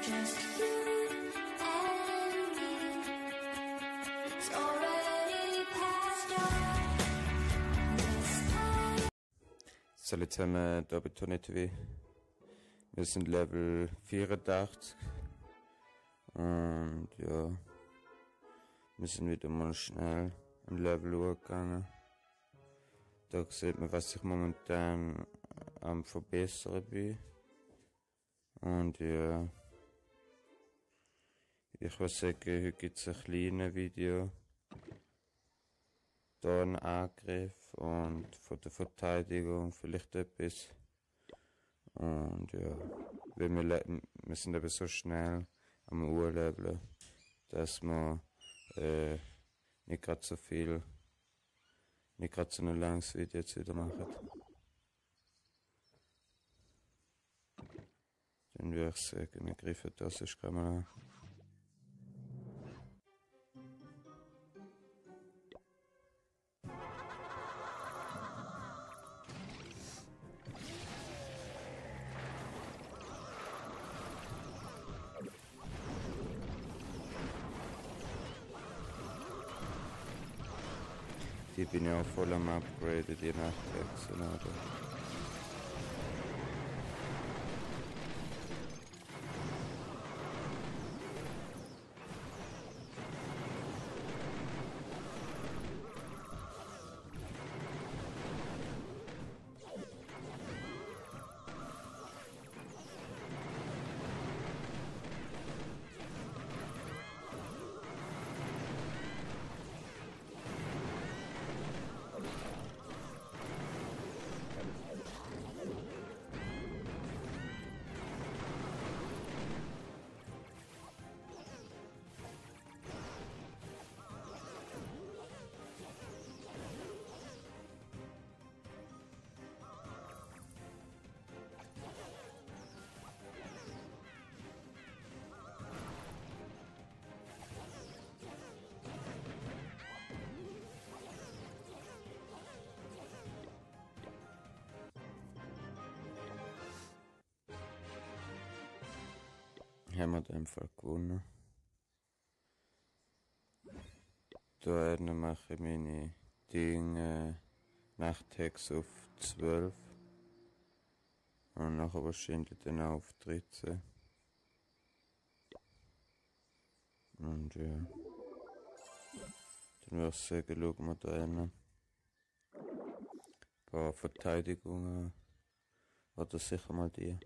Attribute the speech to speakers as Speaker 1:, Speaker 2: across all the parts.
Speaker 1: just you and me. It's already past dark this time.
Speaker 2: Salut zusammen, da bei Tony TV. Wir sind Level 84 und ja, wir sind wieder mal schnell ein Level hochgegangen. Da sieht man, was ich momentan am Verbessern bin. Und ja, ich würde sagen, heute gibt es ein kleines Video. Da ein Angriff und von der Verteidigung vielleicht etwas. Und ja, weil wir sind eben so schnell am Urleveln, dass wir nicht gerade so ein langes Video jetzt wieder machen. Dann würde ich sagen, wir greifen das erst mal an. Die bin ja auch voll am Upgraden, die Nachthexen, oder? Haben wir in dem Fall gewonnen. Da mache ich meine Dinge Nachthex auf 12 und nachher wahrscheinlich dann auch auf 13. Und ja, dann würde ich sagen, schauen wir da hin. Ein paar Verteidigungen oder sicher mal die.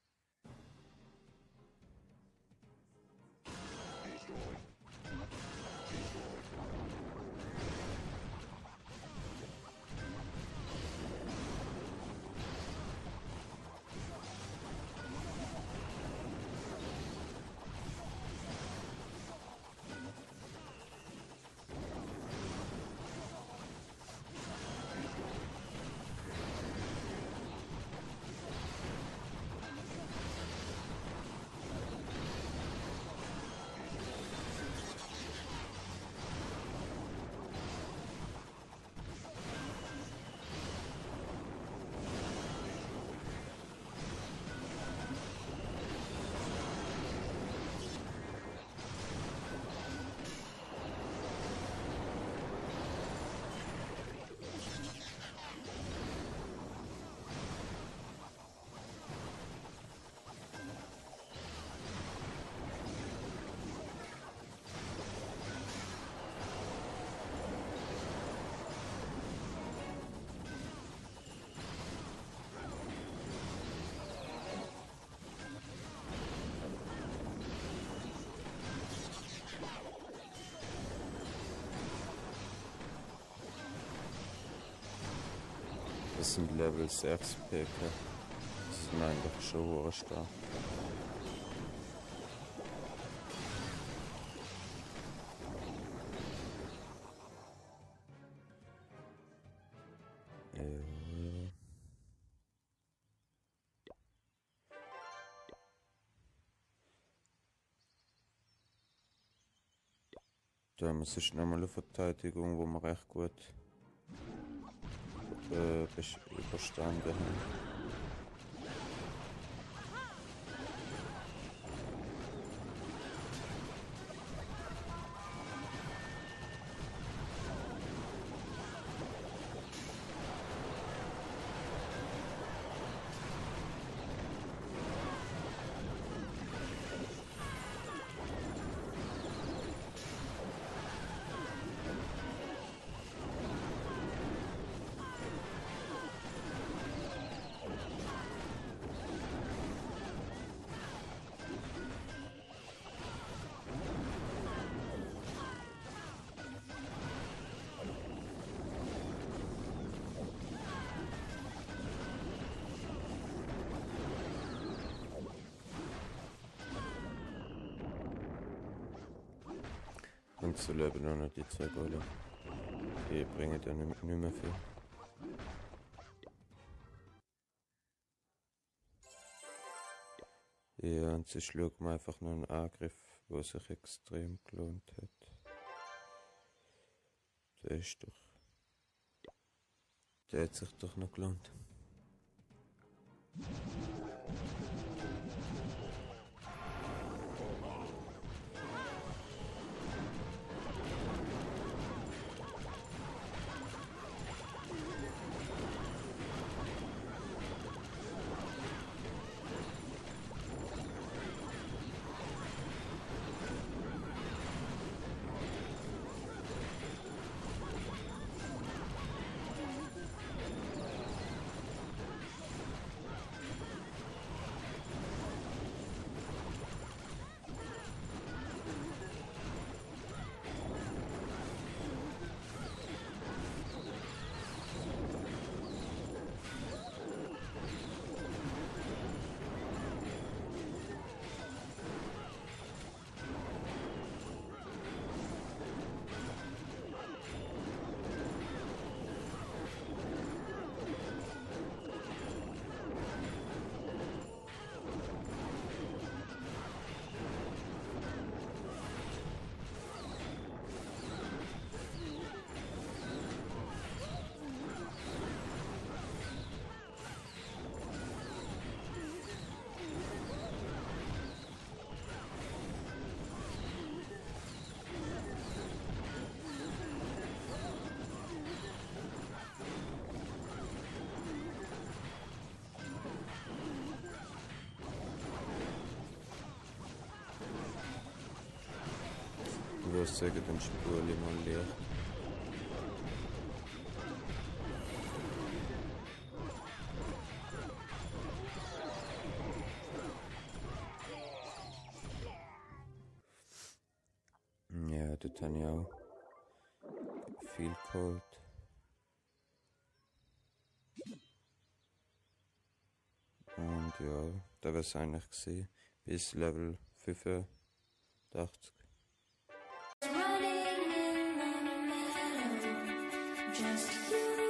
Speaker 2: Das sind Level 6 PK. Das ist eigentlich schon hoch stark. Da haben wir sonst nochmal eine Verteidigung, wo wir recht gut überstanden haben. Und zu leben auch noch die 2 Golem. Die bringen ja nicht mehr viel. Ja, und sie schlug mir einfach nur einen Angriff, der sich extrem gelohnt hat. Der hat sich doch noch gelohnt. Ich würde sagen, dann spule ich mal leer. Ja, dort habe ich auch viel geholt. Und ja, da war es eigentlich gewesen. Bis Level 85.
Speaker 1: Running in the meadow, just you